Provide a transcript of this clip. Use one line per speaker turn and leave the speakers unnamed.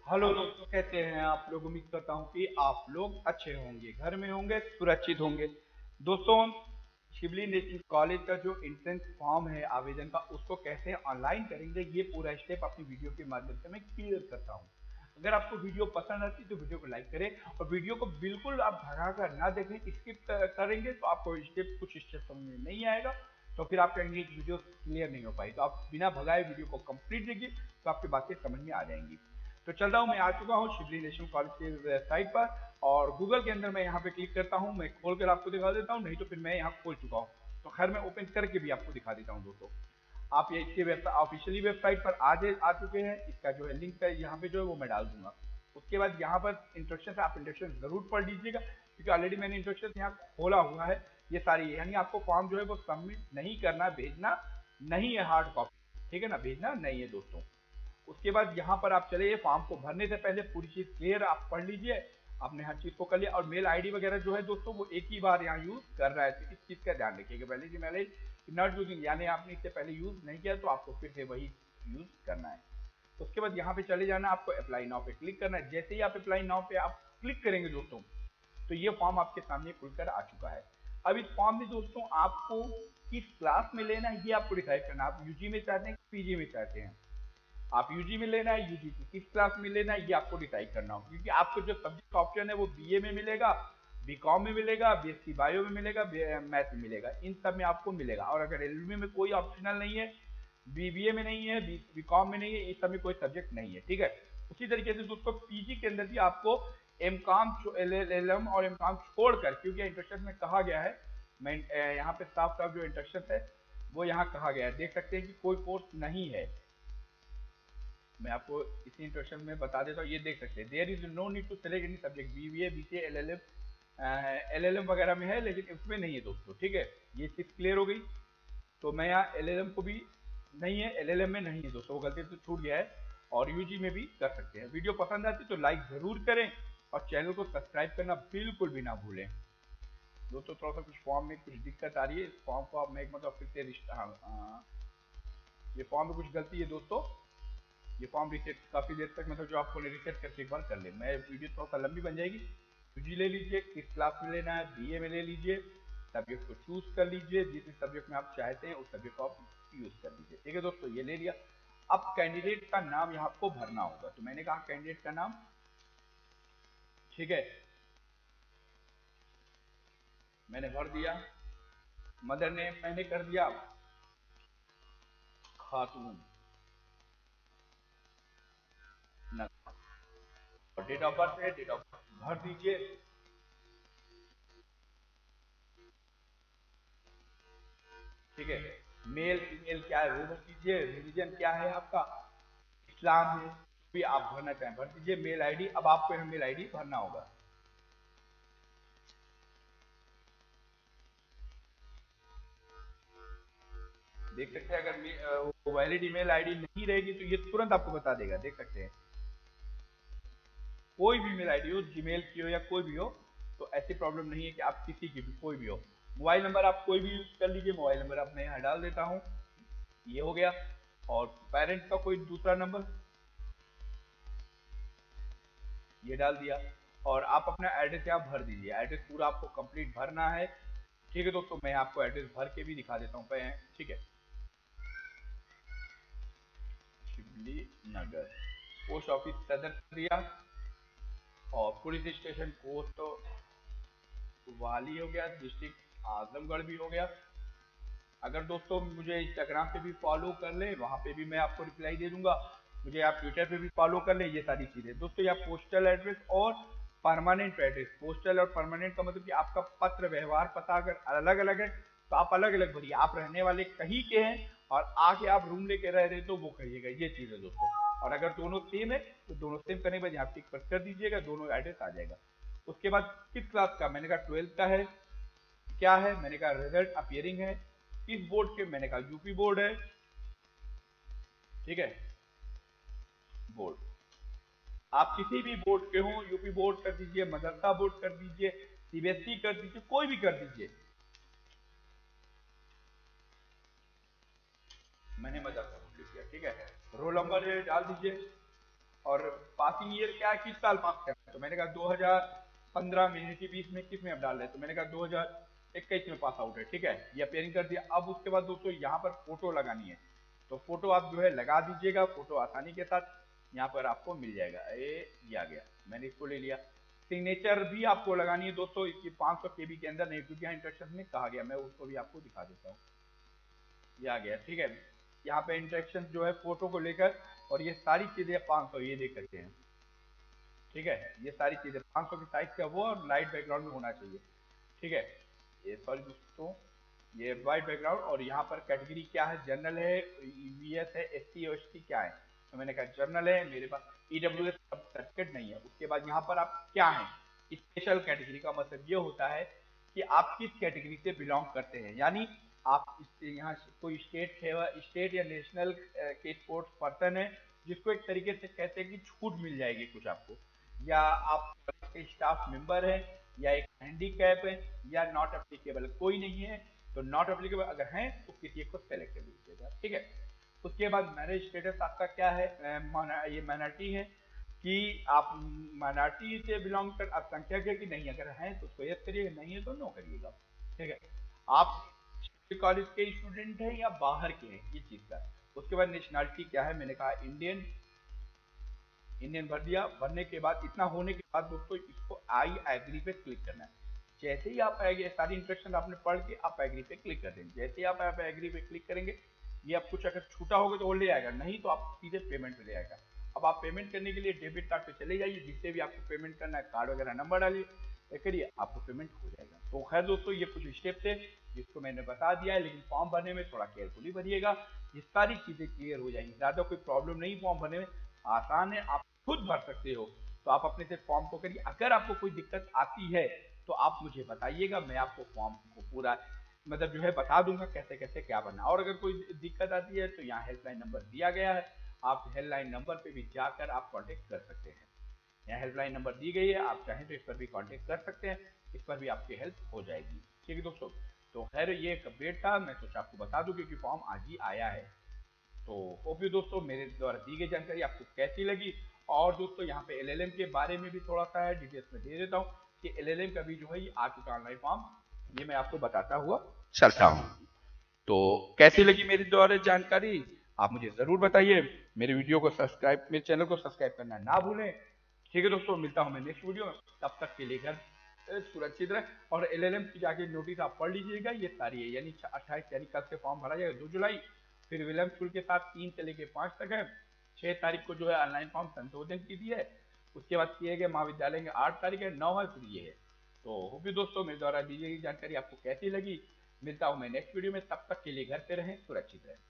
Hello दोस्तों, कैसे हैं आप लोग। उम्मीद करता हूं कि आप लोग अच्छे होंगे, घर में होंगे, सुरक्षित होंगे। दोस्तों, शिवली नेशनल कॉलेज का जो एंट्रेंस फॉर्म है आवेदन का, उसको कैसे ऑनलाइन करेंगे ये पूरा स्टेप अपनी वीडियो के माध्यम से मैं क्लियर करता हूं। अगर आपको वीडियो पसंद आती है तो वीडियो को लाइक करें और वीडियो को बिल्कुल आप भगा कर ना देखें। स्किप करेंगे तो आपको स्टेप कुछ स्टेप समझ में नहीं आएगा, तो फिर आप कहेंगे कि वीडियो क्लियर नहीं हो पाई। तो आप बिना भगाए वीडियो को कंप्लीट देखिए, तो आपकी बातें समझ में आ जाएंगी। तो चल रहा हूँ, मैं आ चुका हूँ शिवली नेशनल कॉलेज की वेबसाइट पर, और गूगल के अंदर मैं यहाँ पे क्लिक करता हूँ। मैं खोल कर आपको दिखा देता हूँ, नहीं तो फिर मैं यहाँ खोल चुका हूँ, तो खैर मैं ओपन करके भी आपको दिखा देता हूँ। दोस्तों, आप ये इसके ऑफिशियली वेबसाइट पर आ चुके हैं। इसका जो है लिंक है यहाँ पे जो है वो मैं डाल दूंगा। उसके बाद यहाँ पर इंस्ट्रक्शन है, आप इंस्ट्रक्शन जरूर पढ़ लीजिएगा, क्योंकि ऑलरेडी मैंने इंस्ट्रक्शन यहाँ खोला हुआ है। ये सारी यानी आपको फॉर्म जो है वो सबमिट नहीं करना, भेजना नहीं है हार्ड कॉपी, ठीक है ना, भेजना नहीं है दोस्तों। उसके बाद यहाँ पर आप चले, फॉर्म को भरने से पहले पूरी चीज क्लियर आप पढ़ लीजिए, आपने हर चीज को कर लिया। और मेल आईडी वगैरह जो है दोस्तों वो एक ही बार यहाँ यूज कर रहा है, तो इस चीज का ध्यान रखिएगा। पहले की मेल नॉट यूजिंग, यानी आपने इससे पहले यूज नहीं किया तो आपको फिर से वही यूज करना है। उसके बाद यहाँ पे चले जाना, आपको अप्लाई नाउ पे क्लिक करना है। जैसे ही आप अप्लाई नाउ पे आप क्लिक करेंगे दोस्तों, तो ये फॉर्म आपके सामने खुलकर आ चुका है। अब इस फॉर्म में दोस्तों आपको किस क्लास में लेना है ये आपको डिसाइड करना है। आप यूजी में चाहते हैं, पीजी में चाहते हैं। आप यूजी में लेना है, यूजी की किस क्लास में लेना है ये आपको डिसाइड करना होगा, क्योंकि आपको जो सब्जेक्ट ऑप्शन है वो बीए में मिलेगा, बीकॉम में मिलेगा, बीएससी बायो में मिलेगा, मैथ में मिलेगा, इन सब में आपको मिलेगा। और अगर एलएलबी में कोई ऑप्शनल नहीं है, बीबीए में नहीं है, बीकॉम में नहीं है, इस सब में कोई सब्जेक्ट नहीं है, ठीक है। उसी तरीके से दोस्तों पीजी के अंदर भी आपको एम कॉम एलएलएम और एम कॉम छोड़कर, क्योंकि इंस्ट्रक्शन में कहा गया है, मैं यहाँ पे साफ साफ जो इंस्ट्रक्शन है वो यहाँ कहा गया है, देख सकते हैं कि कोई कोर्स नहीं है। मैं आपको इसी इंट्रोडक्शन में बता देता हूँ, ये देख सकते हैं, there is no need to select any subject, BBA BCA LLM LLM वगैरह में है, लेकिन इसमें नहीं है दोस्तों, ठीक है। ये चीज क्लियर हो गई। तो मैं यहाँ एलएलएम को भी नहीं है, एलएलएम में नहीं है दोस्तों, वो गलती से छूट गया है। और यूजी में भी कर सकते हैं। वीडियो पसंद आती तो लाइक जरूर करें और चैनल को सब्सक्राइब करना बिल्कुल भी ना भूलें। दोस्तों, थोड़ा सा कुछ फॉर्म में कुछ दिक्कत आ रही है, इस फॉर्म को अब मैं एक मतलब फिर से ये फॉर्म में कुछ गलती है दोस्तों। ये फॉर्म रिसेट काफी देर तक मतलब जो आपको रिसेट करके एक बार कर ले, मैं वीडियो थोड़ा सा लंबी बन जाएगी। यूजी ले लीजिए, किस क्लास में लेना है, बीए में ले लीजिए, सब्जेक्ट को चूज कर लीजिए, जिस सब्जेक्ट में आप चाहते हैं उस सब्जेक्ट को आप यूज कर लीजिए, ठीक है दोस्तों। ये ले लिया। अब कैंडिडेट का नाम यहाँ आपको भरना होगा, तो मैंने कहा कैंडिडेट का नाम, ठीक है, मैंने भर दिया। मदर नेम मैंने कर दिया खातून, और डेट ऑफ बर्थ है, डेट ऑफ बर्थ भर दीजिए, ठीक है। मेल फीमेल क्या है वो भर दीजिए, रिलीजन क्या है आपका, इस्लाम है, भी आप भरना चाहें भर दीजिए। मेल आईडी, अब आपको यहाँ मेल आईडी भरना होगा। देख सकते हैं, अगर वैलिड ईमेल आईडी नहीं रहेगी तो ये तुरंत आपको बता देगा, देख सकते हैं। कोई भी ईमेल आईडी हो, जीमेल की हो या कोई भी हो, तो ऐसी प्रॉब्लम नहीं है कि आप किसी की भी कोई भी हो। मोबाइल नंबर आप कोई भी यूज कर लीजिए, मोबाइल नंबर आप मैं यहाँ डाल देता हूँ, ये हो गया। और पेरेंट्स का कोई दूसरा नंबर ये डाल दिया। और आप अपना एड्रेस यहाँ भर दीजिए, एड्रेस पूरा आपको कंप्लीट भरना है, ठीक है दोस्तों। मैं आपको एड्रेस भर के भी दिखा देता हूँ, ठीक है। शिवली नगर, पोस्ट ऑफिस सदर दिया, और पुलिस स्टेशन पोस्ट वाली हो गया, डिस्ट्रिक्ट आजमगढ़ भी हो गया। अगर दोस्तों मुझे इंस्टाग्राम पे भी फॉलो कर ले, वहां पे भी मैं आपको रिप्लाई दे दूंगा। मुझे आप ट्विटर पे भी फॉलो कर ले, ये सारी चीजें दोस्तों। या पोस्टल एड्रेस और परमानेंट एड्रेस, पोस्टल और परमानेंट का मतलब कि आपका पत्र व्यवहार पता अगर अलग अलग है तो आप अलग अलग भरिए। आप रहने वाले कहीं के हैं और आके आप रूम लेके रह रहे तो वो करिएगा, ये चीज है दोस्तों। और अगर दोनों सेम है तो दोनों सेम करने के बाद यहाँ टिक कर दीजिएगा, दोनों एड्रेस आ जाएगा। उसके बाद किस क्लास का, मैंने कहा 12th का है, क्या है, मैंने कहा रिजल्ट अपियरिंग है, किस बोर्ड के, मैंने कहा यूपी बोर्ड है, ठीक है, बोर्ड। आप किसी भी बोर्ड के हो, यूपी बोर्ड कर दीजिए, मदरसा बोर्ड कर दीजिए, सीबीएसई कर दीजिए, कोई भी कर दीजिए। मैंने मदरसा बोर्ड लिख दिया, ठीक है। रोल नंबर डाल दीजिए, और पासिंग ईयर क्या है, किस साल पास करना है, तो मैंने कहा 2015 में कि 20 में 21 में अब डाल रहे, तो मैंने कहा 2021 में पास आउट है, ठीक है, ये अपेयरिंग कर दिया। अब उसके बाद दोस्तों यहाँ पर फोटो लगानी है, तो फोटो आप जो है लगा दीजिएगा, फोटो आसानी के साथ यहाँ पर आपको मिल जाएगा। ये आ गया, मैंने इसको ले लिया। सिग्नेचर भी आपको लगानी है दोस्तों, इसकी 500 KB के अंदर नहीं, क्योंकि यहाँ इंस्ट्रक्शन में कहा गया, मैं उसको भी आपको दिखा देता हूँ। ये आ गया, ठीक है। यहाँ पे इंस्ट्रक्शन जो है फोटो को लेकर, और ये सारी चीजें 500, ये देख सकते हैं, ठीक है, ये सारी चीजें 500 की साइज का वो, और लाइट बैकग्राउंड में होना चाहिए, ठीक है। ये सॉरी दोस्तों, ये वाइट बैकग्राउंड, और यहाँ पर कैटेगरी क्या है, जनरल है, EVS है, SC और ST क्या है, तो मैंने कहा जनरल है, मेरे पास EWS सर्टिफिकेट नहीं है। उसके बाद यहाँ पर आप क्या है, स्पेशल कैटेगरी का मतलब ये होता है कि आप किस कैटेगरी से बिलोंग करते हैं, यानी आप यहाँ कोई स्टेट या नेशनल के स्पोर्ट्स पर्सन है, जिसको एक तरीके से कहते हैं कि छूट मिल जाएगी कुछ आपको, या आप स्टाफ मेंबर है, या एक हैंडीकैप है, या नॉट एप्लीकेबल कोई नहीं है, तो नॉट एप्लीकेबल अगर है तो किसी को सेलेक्ट कर लीजिएगा, ठीक है। उसके बाद मैरिज स्टेटस आपका क्या है, ये माइनॉरिटी है कि आप माइनॉरिटी से बिलोंग कर, आप संख्यक है कि नहीं, अगर हैं तो उसको यस करिएगा, नहीं है तो नो करिएगा, ठीक है। आप कॉलेज के स्टूडेंट हैं या बाहर के हैं, ये चीज का। उसके बाद नेशनलिटी क्या है, मैंने कहा इंडियन, इंडियन भर दिया। भरने के बाद, इतना होने के बाद दोस्तों इसको आई एग्री पे क्लिक करना है। जैसे ही आप सारी इंस्ट्रक्शन आपने पढ़ के आप एग्री पे क्लिक कर देंगे, जैसे ही आप एग्री पे क्लिक करेंगे, ये आप कुछ अगर छूटा होगा तो वो ले आएगा, नहीं तो आप सीधे पेमेंट पे ले आएगा। अब आप पेमेंट करने के लिए डेबिट कार्ड पे चले जाइए, जिससे भी आपको पेमेंट करना है, कार्ड वगैरह नंबर डालिए, करिए, आपको पेमेंट हो जाएगा। तो खैर दोस्तों, ये कुछ स्टेप थे जिसको मैंने बता दिया है, लेकिन फॉर्म भरने में थोड़ा केयरफुली भरिएगा, ये सारी चीजें क्लियर हो जाएंगी, ज्यादा कोई प्रॉब्लम नहीं, फॉर्म भरने में आसान है, आप खुद भर सकते हो। तो आप अपने से फॉर्म को करिए, अगर आपको कोई दिक्कत आती है तो आप मुझे बताइएगा, मैं आपको फॉर्म को पूरा मतलब जो है बता दूंगा कैसे कैसे क्या बनना। और अगर कोई दिक्कत आती है तो यहाँ हेल्पलाइन नंबर दिया गया है, आप हेल्पलाइन नंबर पे भी जाकर आप कांटेक्ट कर सकते हैं। यहाँ हेल्पलाइन नंबर दी गई है, आप चाहें तो इस पर भी कांटेक्ट कर सकते हैं, इस पर भी आपकी हेल्प हो जाएगी, ठीक है दोस्तों। तो खैर ये एक अपडेट था, मैं सोचा आपको बता दूं क्योंकि फॉर्म आज ही आया है। तो होप यू दोस्तों मेरे द्वारा दी गई जानकारी आपको कैसी लगी। और दोस्तों यहाँ पे LLM के बारे में भी थोड़ा सा है, डिटेल्स में दे देता हूँ कि LLM का भी जो है ये आ चुका ऑनलाइन फॉर्म, ये मैं आपको बताता हुआ चलता हूँ। तो कैसी लगी मेरी द्वारा जानकारी आप मुझे जरूर बताइए, मेरे वीडियो को सब्सक्राइब, मेरे चैनल को सब्सक्राइब करना ना भूलें, ठीक है दोस्तों। मिलता हूँ मैं नेक्स्ट वीडियो में, तब तक के लिए घर सुरक्षित रहे। और LLM की जाके नोटिस आप पढ़ लीजिएगा, ये सारी है, यानी 28 यानी कल से फॉर्म भरा जाएगा 2 जुलाई, फिर विलम्ब शुल्क के साथ 3 से लेके 5 तक है। 6 तारीख को जो है ऑनलाइन फॉर्म संशोधन की दी है, उसके बाद किए गए महाविद्यालय के 8 तारीख है, 9 है, फिर ये है। तो होप यू दोस्तों मेरे द्वारा दी गई जानकारी आपको कैसी लगी। मिलता हूँ मैं नेक्स्ट वीडियो में, तब तक के लिए घर पे रहें, सुरक्षित रहें।